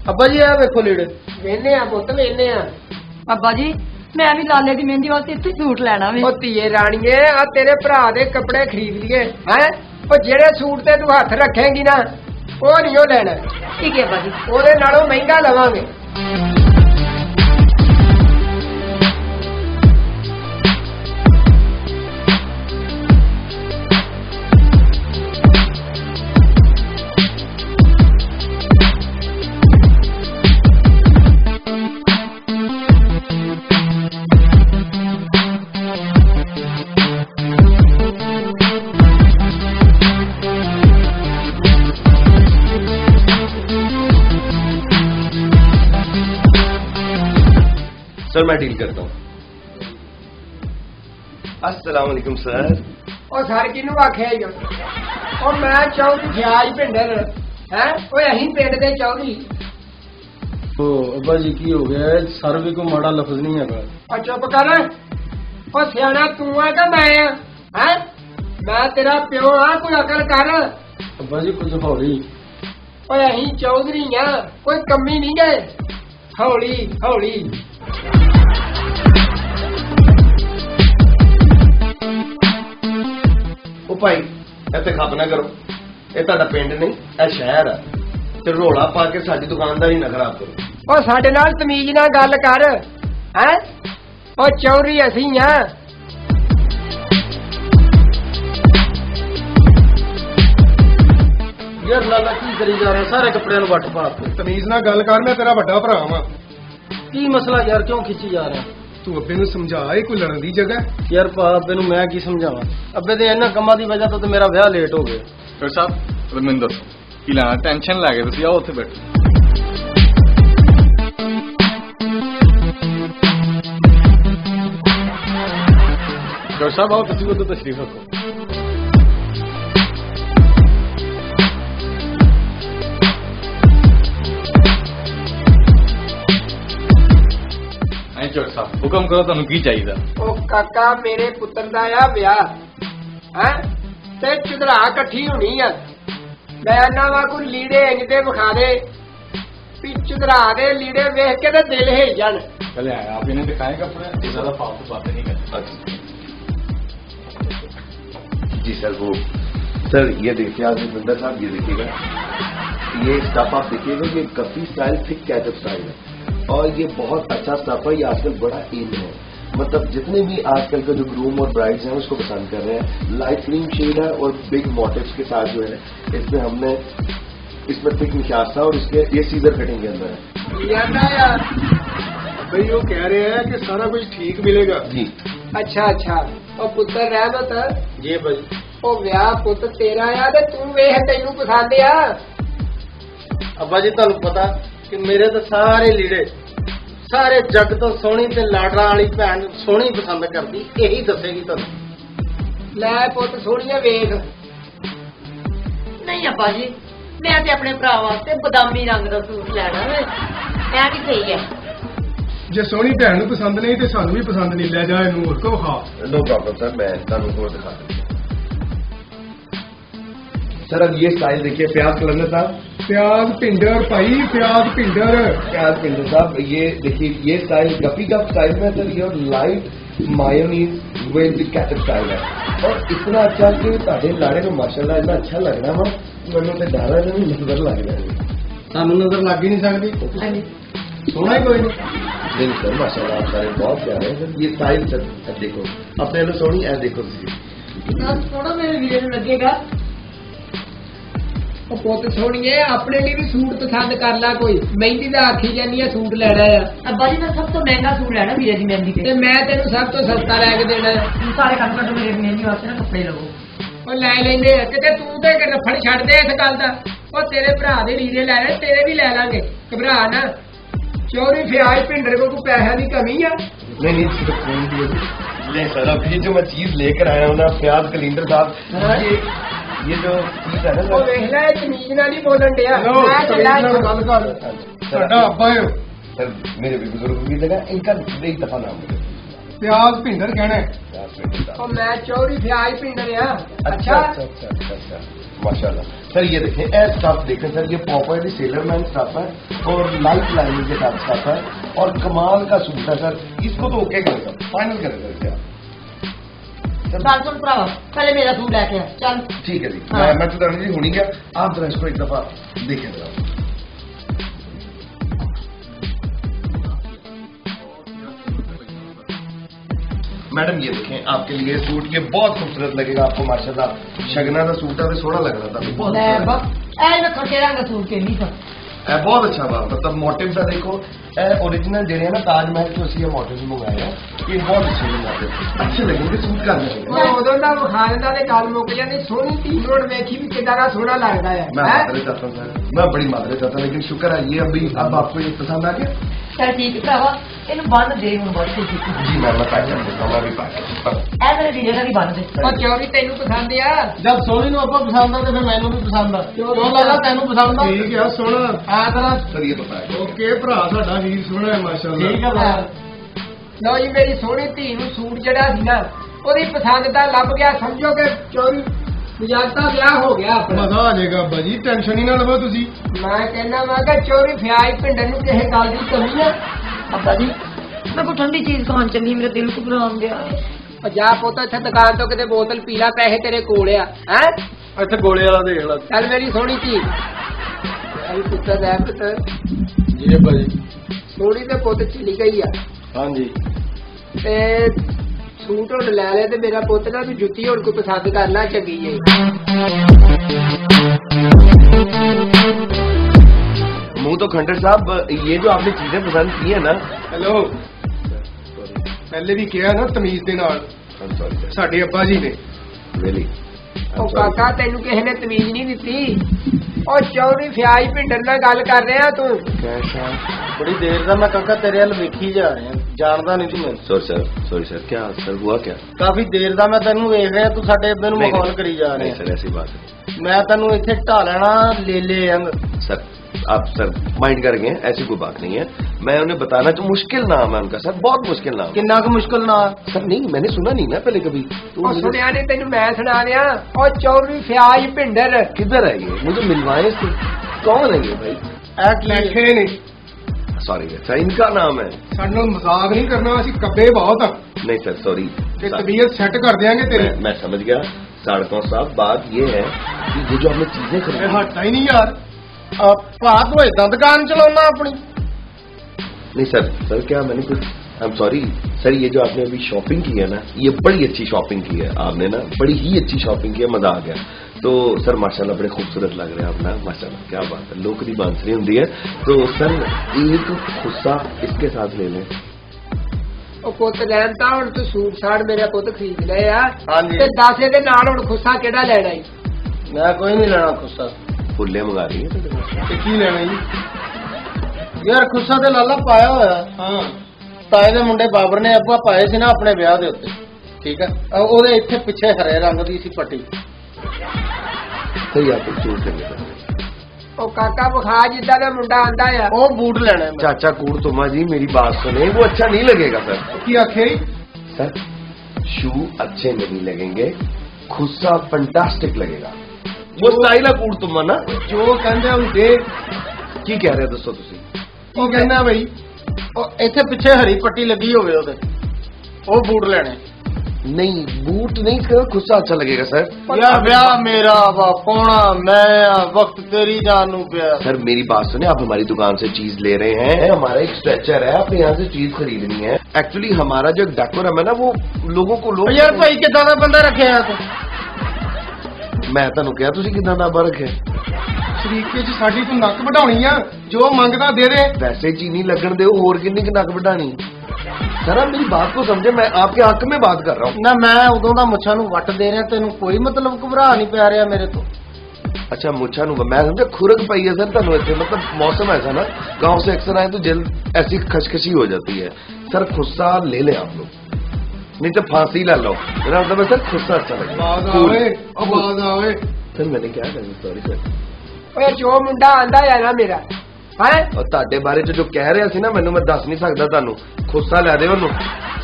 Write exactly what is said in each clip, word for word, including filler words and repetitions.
अब्बा जी आ वेखो लीड़े वेने आ पुत वेने आ। अब्बा जी मैं भी लाले दी मेहंदी वास्ते इत्थे सूट लैना वे। ओ धीए राणीए आ तेरे भरा दे कपड़े खरीद लिए हैं ओ जेड़े सूट ते तू हथ रखेंगी ना ओ नहीं ओ लेना। ठीक है अब्बा जी ओदे नालों महंगा लवांगे। सर मैं डील करता हूँ। अस्सलाम वालेकुम सर। ओ सर किनू आख्या ओ मैं चौधरी फ्याज पिंडर है ओ अहीं पिंड दे चौधरी। ओ अब्बा जी की हो गया सर भी कोई माड़ा लफ्ज नहीं है। ओ चुप कर ओ सियाना तू है कि मैं है मैं तेरा प्यो हाँ कोई अकल कर। अब्बा जी कुछ हौली ओ अहीं चौधरी आ कोई कमी नहीं गए हौली हौली। भाई इत्थे खप ना करो ये तुहाडा पिंड नहीं यह शहर है ते रोला पा के साडी दुकानदारी ना खराब करो। ओ साडे नाल तमीज नाल गल कर हैं ओ चौधरी असीं आ। यार लाला की करी जा रहा सारे कपड़े वट पा तमीज नाल गल कर मैं तेरा बड़ा भरा वां। की मसला यार क्यों खिंची जा रहा तू अब्बे नूं समझा कोई लड़न दी जगह यार पा अब्बे नूं मैं की समझावां अब्बे दे इन्हां कम्मां दी वजह तो मेरा विआह लेट हो गया। डॉक्टर साहब रमिंदर की लाना टेंशन लै गए तुसीं आओ उत्थे बैठो। डॉक्टर साहब आओ तुसीं उधर तशरीफ रखो। डॉक्टर साहब हुक्म करो तुहानू की चाहिए। ओ काका मेरे पुत्र दा आ विआह है ते चुदरा इकट्ठी होनी है मैं ना वा कोई लीड़े इंज दे विखा दे भी चुदरा दे लीड़े वेख के ते दिल हिल जान। चले आए आप इन्हें दिखाए कपड़े ज्यादा फालतू बातें नहीं करते। जी सर वो सर ये देखिए आज बिंदर साहब ये देखिएगा ये स्टफ आप देखिएगा ये कपी स्टाइल थिक कैचअप स्टाइल है और ये बहुत अच्छा स्टफ है। ये आजकल बड़ा इन है मतलब जितने भी आजकल का जो ग्रूम और ब्राइड्स हैं उसको पसंद कर रहे हैं। लाइट क्रीम शेड है और बिग मोटिव्स के साथ जो है इसमें हमने इसमें थिक निशान था और इसके ये सीजर फिटिंग के अंदर है। भाई वो कह रहे हैं कि सारा कुछ ठीक मिलेगा जी। अच्छा अच्छा और पुत्र रहमत जी भाई ओ विआह पुत्र तेरा आ ते तू वेख तैनू पसंद आ। अब्बा जी तुहानू पता कि मेरे तो सारे लीड़े सारे जग तो सोहनी ते लाडरा वाली भैन सोहनी पसंद करती यही दसेगी तुहानू। लै पुत सोहणिया वेख नहीं अब्बा जी मैं ते अपने भरा वास्ते बदामी रंग दा सूट लैना वे मैं की सही है। जे सोहनी भैन नूं पसंद नहीं तो सानू भी पसंद नहीं ले जा इनू होर को खा। नो प्रॉब्लम सर मैं तुहानू होर दिखा दूं। सर अब ये स्टाइल देखिए प्याज कलर साहब प्याज पिंडर भाई प्याज पिंडर प्याज पिंडर साहब ये देखिए ये स्टाइल गपी का स्टाइल में सर ये light mayonnaise with ketchup style है और इतना अच्छा कि ताड़े लाड़े को माशाल्लाह इतना अच्छा लगना वा मैंने तो डाला नहीं नजर लग रहा सानू नजर लग ही नहीं सकती सोना ही कोई नहीं। नहीं सर माशाल्लाह आप सारे बहुत प्यारे हैं सर। ये स्टाइल सर देखो अपने लो सोनी ऐ देखो थोड़ा मेरे वीडियो लगेगा पुत सोहणीए अपने लिए भी सूट पसंद कर ला कोई मेहंदी दा आखी जानी है सूट लेना है। अब्बा जी मैं सब तो महंगा सूट लेना वीरे दी मेहंदी ते मैं तेन सब तो सस्ता लैके देना है। सारे कम कर दो मेरे मेहंदी वास्ते ना कपड़े लवो और लै लेंगे किते तू तो रफड़ छड़ दे इस गल का और तेरे भरा दे लीरे लै ले तेरे भी लै लांगे घबरा ना चौधरी फ्याज पिंडर को कोई पैसा की कमी है। नहीं नहीं ले सर अभी जो मैं चीज लेकर आया हूँ ना प्याज कलिंदर साहब ये ये जो चीज है ना वो देख ले तमीज नाल ही बोलन दिया सर मेरे भी बुजुर्ग की जगह इनका एक दफा नाम मुझे प्याज पिंडर कहना है मैं चौधरी फ्याज पिंडर। अच्छा अच्छा अच्छा अच्छा माशाल्लाह सर। ये देखें ए स्टफ देखें सर, ये पॉपर सेलरमैन स्टफ है और लाइट लाइनिंग के साथ स्टफ है और कमाल का सूट है सर। इसको तो ओके करेगा, फाइनल करेगा क्या चल सुन भरावा, पहले मेरा सूट लेके आ चल। ठीक है जी। हाँ। मैं मैं तो धर्म जी होनी गया, आप जरा इसको एक दफा देखें जरा। मैडम ये देखें आपके लिए सूट, ये बहुत खूबसूरत लगेगा आपको माशाल्लाह। शगना का सूट है तो सोना लग रहा था, बहुत ਲੈ अच्छा ਬਸ ਐ ਮੈਂ ਖਰਚੇ ਰੰਗ सूट के नहीं था है। बहुत अच्छा बात, मतलब मोटिव का देखो ओरिजिनल जेड़े है ना ताजमहल तो असं मोटिव मंगाए हैं, ये बहुत अच्छे लगेंगे, अच्छे लगेंगे सूट कर लगेगा। ਉਦੋਂ ਦਾ ਵਿਖਾ ਦਿੰਦਾ ਤੇ ਗੱਲ ਮੁੱਕ ਜਾਂਦੀ। ਸੋਹਣੀ ਧੀ ਨੂੰ ਵੇਖੀ ਵੀ कितना का सोना लगता है। मैं मादरे चाहता हूँ सर, मैं बड़ी मादरे चाहता हूँ, लेकिन शुक्र है ये अभी अब आपको ये पसंद आ गया। चल ठीक है भरावा, ਇਹਨੂੰ ਬੰਨ ਦੇ ਹੁਣ ਬਸ ਠੀਕ जी मैं मैं पैक कर देता हूँ, मैं भी पैक कर देता ਐ ਮੇਰੇ ਵੀਰੇ ਦਾ ਵੀ ਬੰਨ ਦੇ। ਉਹ ਚੋਰੀ ਤੈਨੂੰ ਪਸੰਦ ਆ? ਜਦ ਸੋਹਣੀ ਨੂੰ ਆਪਾਂ ਪਸੰਦ ਆ ਤੇ ਫਿਰ ਮੈਨੂੰ ਵੀ ਪਸੰਦ ਆ। ਕਿਉਂ ਲੱਗਦਾ ਤੈਨੂੰ ਪਸੰਦ ਆ? ਠੀਕ ਆ ਸੋਹਣਾ ਆ ਤੇਰਾ। हूँ सर। ये तो पैक है। ਓਕੇ ਭਰਾ ਸਾਡਾ ਵੀਰ ਸੋਹਣਾ ਹੈ ਮਾਸ਼ਾਅੱਲਾ। ਠੀਕ ਆ ਭਰਾ। ਲਓ ਜੀ ਮੇਰੀ ਸੋਹਣੀ ਧੀ ਨੂੰ ਸੂਟ ਜਿਹੜਾ ਸੀ ਨਾ ਉਹਦੀ ਪਸੰਦ ਦਾ ਲੱਭ ਗਿਆ, ਸਮਝੋ ਕਿ ਚੋਰੀ ਮਜ਼ਾਕਾ ਵਿਆਹ ਹੋ ਗਿਆ ਆਪਣਾ। ਮਜ਼ਾ ਆ ਜਾਏਗਾ ਅੱਬਾ ਜੀ, ਟੈਨਸ਼ਨ ਹੀ ਨਾ ਲਵੋ ਤੁਸੀਂ। ਮੈਂ ਕਹਿੰਦਾ ਮੈਂ ਕਿ ਚੋਰੀ ਫਿਆਜ ਪਿੰਡਨ ਨੂੰ ਕਿਸੇ ਗੱਲ ਦੀ ਕਮੀ ਆ? ਅੱਬਾ ਜੀ ਮੈਂ ਕੋਈ ਠੰਡੀ ਚੀਜ਼ ਖਾਣ ਚੱਲੀ, ਮੇਰਾ ਦਿਲ ਘਬਰਾਉਣ ਗਿਆ। ਜਾ ਪੁੱਤ ਇੱਥੇ ਦੁਕਾਨ ਤੋਂ ਕਿਤੇ ਬੋਤਲ ਪੀ ਲੈ, ਪੈਸੇ ਤੇਰੇ ਕੋਲ ਆ। ਹੈ ਇੱਥੇ ਗੋਲੇ ਵਾਲਾ ਦੇਖ ਲੈ। ਚੱਲ ਮੇਰੀ ਸੋਹਣੀ ਧੀ ਆਈ ਪੁੱਤਰ ਹੈ ਪੁੱਤਰ ਜੀ ਅੱਬਾ ਜੀ। ਸੋਹਣੀ ਤੇ ਪੁੱਤ ਚਲੀ ਗਈ ਆ ਹਾਂਜੀ ਤੇ ਸੂਟ ਹੁਣ ਲੈ ਲੈ ਤੇ ਮੇਰਾ ਪੁੱਤ ਨਾ ਵੀ ਜੁੱਤੀ ਹੁਣ ਕੋਈ ਪਸੰਦ ਕਰਨਾ ਚੰਗੀ ਏ। मुंह तो खंडर साहब, ये जो आपने चीजें पसंद की है ना। ਹੈਲੋ, ਪਹਿਲੇ ਵੀ ਕਿਹਾ ਨਾ ਤਮੀਜ਼ ਦੇ ਨਾਲ। ਸਾਡੇ ਅੱਬਾ ਜੀ ਨੇ। Really? ਉਹ ਕਾਕਾ ਤੈਨੂੰ ਕਿਸੇ ਨੇ ਤਮੀਜ਼ ਨਹੀਂ ਦਿੱਤੀ। ਉਹ ਚੌਰੀ ਫਿਆਜ ਪਿੰਡਰ ਨਾਲ ਗੱਲ ਕਰ ਰਿਹਾ ਤੂੰ। ਬੜੀ ਦੇਰ ਦਾ ਮੈਂ ਕਾਕਾ ਤੇਰੇ ਵੱਲ ਵੇਖੀ ਜਾ ਰਿਹਾ, ਜਾਣਦਾ ਨਹੀਂ ਤੂੰ ਮੈਨੂੰ। सॉरी सर, सॉरी सर, क्या सर हुआ क्या? ਕਾਫੀ ਦੇਰ ਦਾ ਮੈਂ ਤੈਨੂੰ ਵੇਖ ਰਿਹਾ, ਤੂੰ ਸਾਡੇ ਅੱਬੇ ਨੂੰ नहीं, ਮਖੌਲ नहीं, ਕਰੀ ਜਾ नहीं ਰਿਹਾ। सर ऐसी बात है ਮੈਂ ਤੈਨੂੰ ਇੱਥੇ ਢਾ ਲੈਣਾ ਲੇਲੇ ਅੰਗ। सर। आप सर माइंड कर गए, ऐसी कोई बात नहीं है। मैं उन्हें बताना जो मुश्किल नाम है उनका सर, बहुत मुश्किल नाम। ਕਿੰਨਾ ਕੁ ਮੁਸ਼ਕਲ ਨਾ। सर नहीं, मैंने सुना नहीं ना पहले कभी तो ਉਹ मुझे- ਸੁਣਿਆ ਨਹੀਂ ਤੈਨੂੰ ਮੈਂ ਸੁਣਾ ਰਿਹਾ। ਉਹ ਚੌਰੀ ਫਿਆਜ ਪਿੰਡਰ किधर है ये, मुझे मिलवाए इससे। कौन है ये भाई? ਇਹ ਕੀ ਲੈਖੇ ਨੇ। सॉरी अच्छा इनका नाम है। ਸਾਡੇ ਨਾਲ ਮਜ਼ਾਕ ਨਹੀਂ ਕਰਨਾ, ਅਸੀਂ ਕੱਬੇ ਬਹੁਤ ਆ नहीं सर सॉरी, ਤੇ ਤਬੀਅਤ ਸੈੱਟ ਕਰ ਦਿਆਂਗੇ ਤੇਰੀ। मैं, मैं समझ गया साड़कों साहब। बात ये है कि ये जो आपने चीजें ਇਹ खरीदी। ਹਟਦਾ ਹੀ ਨਹੀਂ ਯਾਰ। ਭਾ ਤੂੰ ਏਦਾਂ ਦੁਕਾਨ ਚਲਾਉਣਾ ਆਪਣੀ। नहीं सर, सर क्या मैंने कुछ, आई एम सॉरी सर, ये जो आपने अभी शॉपिंग की है ना, ये बड़ी अच्छी शॉपिंग की है आपने ना, बड़ी ही अच्छी शॉपिंग की है, मजा आ गया। तो सर माशाल्लाह बड़े खूबसूरत लग रहे हैं आप ना, माशाल्लाह क्या बात है, लोकरी बांसुरी होती है। तो सर एक खुस्सा इसके साथ ले लें। ਉਹ ਪੁੱਤ ਲੈਣ ਤਾਂ ਹੁਣ ਤੂੰ ਸੂਟ ਸਾੜ ਮੇਰਾ ਪੁੱਤ ਖਰੀਦ ਲਏ ਆ ਹਾਂਜੀ। ਤੇ ਦਾਸੇ ਦੇ ਨਾਲ ਹੁਣ ਖੁੱਸਾ ਕਿਹੜਾ ਲੈਣਾ ਈ? ਮੈਂ ਕੋਈ ਨਹੀਂ ਲੈਣਾ ਖੁੱਸਾ। फुल्ले मंगा रही है ਤੇ ਕੀ ਲੈਣਾ ਜੀ? ਯਾਰ ਖੁੱਸਾ ਤੇ ਲਾਲਾ ਪਾਇਆ ਹੋਇਆ। ਹਾਂ, ਤਾਏ ਦੇ ਮੁੰਡੇ ਬਾਬਰ ਨੇ ਅੱਬਾ ਪਾਏ ਸੀ ਨਾ ਆਪਣੇ ਵਿਆਹ ਦੇ ਉੱਤੇ। ਠੀਕ ਹੈ, ਉਹਦੇ ਇੱਥੇ ਪਿੱਛੇ ਹਰੇ ਰੰਗ ਦੀ ਸੀ ਪੱਟੀ। सही आप चूज करेंगे सर। ਉਹ ਕਾਕਾ ਵਿਖਾ ਜਿੱਦਾਂ ਦਾ ਮੁੰਡਾ ਆਂਦਾ ਆ। ਉਹ ਬੂਟ ਲੈਣੇ ਮੈਂ। चाचा कूड़ तुमा जी मेरी बात सुने, वो अच्छा नहीं लगेगा सर। ਕੀ ਆਖੇ? सर शू अच्छे नहीं लगेंगे, खुस्सा फंटास्टिक लगेगा। वो स्टाइल है कूड़ तुमा ना। ਜੋ ਕਹਿੰਦੇ ਉਹ ਦੇ। की कह रहे हो दोस्तों तुसी? ਕੀ ਕਹਿੰਦਾ ਬਈ? ਉਹ ਇੱਥੇ ਪਿੱਛੇ ਹਰੀ ਪੱਟੀ ਲੱਗੀ ਹੋਵੇ ਉਹਦੇ, ਉਹ ਬੂਟ ਲੈਣੇ। नहीं बूट नहीं, इसका खुस्सा अच्छा लगेगा सर। ਯਾਰ ਵਿਆਹ ਮੇਰਾ ਵਾ ਪਾਉਣਾ ਮੈਂ ਆ, ਵਕਤ ਤੇਰੀ ਜਾਨ ਨੂੰ ਪਿਆ। सर मेरी बात सुने, आप हमारी दुकान से चीज ले रहे हैं, हमारा एक स्ट्रेचर है, आपने यहाँ से चीज खरीदनी है। एक्चुअली हमारा जो डेकोरम है ना, वो लोगों को लोग ਯਾਰ ਭਾਈ ਕਿੱਦਾਂ ਦਾ ਬੰਦਾ ਰੱਖਿਆ ਤੂੰ? मैं ਤੁਹਾਨੂੰ ਕਿਹਾ ਤੁਸੀਂ ਕਿਦਾਂ ਦਾ ਬਾਰ ਰੱਖਿਆ। ਸ਼ਰੀਕੇ ਚ ਸਾਡੀ ਤੂੰ ਨੱਕ ਵਢਾਉਣੀ ਆ, ਜੋ ਮੰਗਦਾ ਦੇ ਦੇ। वैसे चीनी लगन दे और किन्नी की नक बढ़ानी। सर आप मेरी बात को समझे, मैं आपके हक में बात कर रहा हूँ। ਨਾ ਮੈਂ ਉਦੋਂ ਦਾ ਮੁੱਛਾਂ ਨੂੰ ਵੱਟ ਦੇ ਰਿਹਾ, ਤੈਨੂੰ ਕੋਈ ਮਤਲਬ ਘਬਰਾ ਨਹੀਂ ਪਿਆ ਰਿਹਾ ਮੇਰੇ ਤੋਂ। अच्छा मुच्छा नु मैं समझा खुरक पई है सर ਤੁਹਾਨੂੰ ਇੱਥੇ, मतलब मौसम ऐसा ना, गांव से अक्सर आए तो जल्द ऐसी खशखशी हो जाती है। सर खुस्सा ले ले आप लोग, नहीं तो फांसी ला लो। मेरा मतलब है सर खुस्सा अच्छा लगेगा। ਆਵਾਜ਼ Cool। ਆਵੇ, ਆਵਾਜ਼ ਆਵੇ। सर मैंने क्या कहा, सॉरी सर। ਓਏ ਜੋ ਮੁੰਡਾ ਆਂਦਾ ਆ ਨਾ ਮੇਰਾ ਹੈ और ਤੁਹਾਡੇ ਬਾਰੇ ਚ ਜੋ ਕਹਿ ਰਿਹਾ ਸੀ ਨਾ, ਮੈਨੂੰ ਮੈਂ ਦੱਸ ਨਹੀਂ ਸਕਦਾ ਤੁਹਾਨੂੰ। ਖੁੱਸਾ ਲੈ ਦੇ ਉਹਨੂੰ।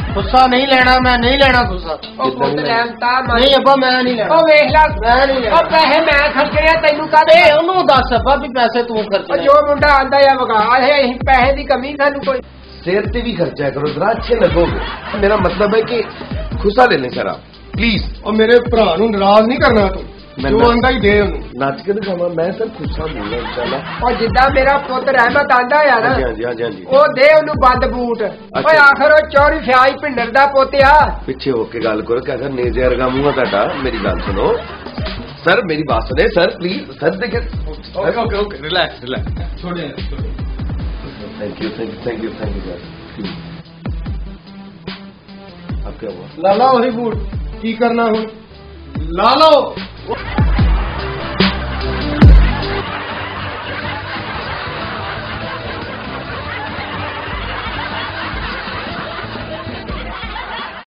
गुस्सा नहीं लेना, मैं नहीं लेना गुस्सा। ਉਹ ਪੁੱਤ ਰਹਿਮਤਾ ਮੰਨ नहीं अब्बा मैं नहीं लेना। ਉਹ ਵੇਖ ਲੈ मैं नहीं लेना। ਉਹ ਪੈਸੇ ਮੈਂ ਖਰਚੇ ਆ ਤੈਨੂੰ ਕਾਹਦੇ ए ਉਹਨੂੰ ਦੱਸ ਅੱਬਾ ਵੀ ਪੈਸੇ ਤੂੰ ਉਹ ਖਰਚਣੇ। ਜੋ ਮੁੰਡਾ ਆਂਦਾ ਆ ਵਗਾ ਹੈ ਅਸੀਂ ਪੈਸੇ ਦੀ ਕਮੀ ਸਾਨੂੰ ਕੋਈ सिर पे भी खर्चा करो जरा, अच्छे लगोगे। मेरा मतलब है कि खुशा ले लें सर आप प्लीज। और मेरे भरा ਨੂੰ नाराज नहीं करना तू, मैं जो ना- आंदा ही दे ਉਹਨੂੰ। नाच के दिखावा, मैं सर खुशा दूंगा इंशाल्लाह। ਉਹ ਜਿੱਦਾਂ ਮੇਰਾ ਪੁੱਤ ਰਹਿਮਤ ਆਂਦਾ ਆ ਨਾ हाँ जी हाँ जी हाँ जी हाँ जी। ਉਹ ਦੇ ਉਹਨੂੰ ਬੰਦ ਬੂਟ ਓਏ ਆਖਰ ਉਹ ਚੌਰੀ ਫਿਆਈ ਭਿੰਡਰ ਦਾ ਪੋਤਿਆ पीछे होके गल करो, कैसा नेजे अर्गा मुंह है मेरी गल सुनो सर, मेरी बात सुने सर प्लीज सर। देखिए okay okay okay relax relax छोड़े thank you thank you thank you thank you sir. अब क्या हुआ? ला लो वही बूट, की करना हूँ ला लो।